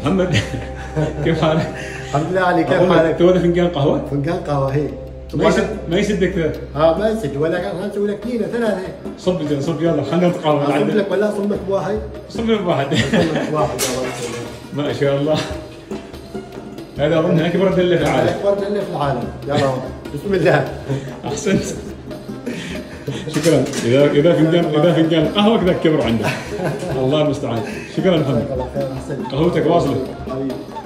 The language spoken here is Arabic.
محمد كيف حالك؟ الحمد لله علي، كيف حالك؟ تو فنجان قهوه؟ فنجان قهوه هي ما يسدك ذا؟ ما يسد ولا خلينا نسوي لك اثنين ثلاثه. صب يلا خلينا نتقابل. اصب لك ولا اصب لك بواحد؟ صب لك بواحد. واحد ما شاء الله. هذا اظن اكبر دله في العالم. اكبر دله في العالم. يلا بسم الله. احسنت. شكرا. اذا فنجان قهوه كذا كبر عندك. الله المستعان. شكرا محمد. جزاك الله خير، احسنت. قهوتك واصله. حبيبي.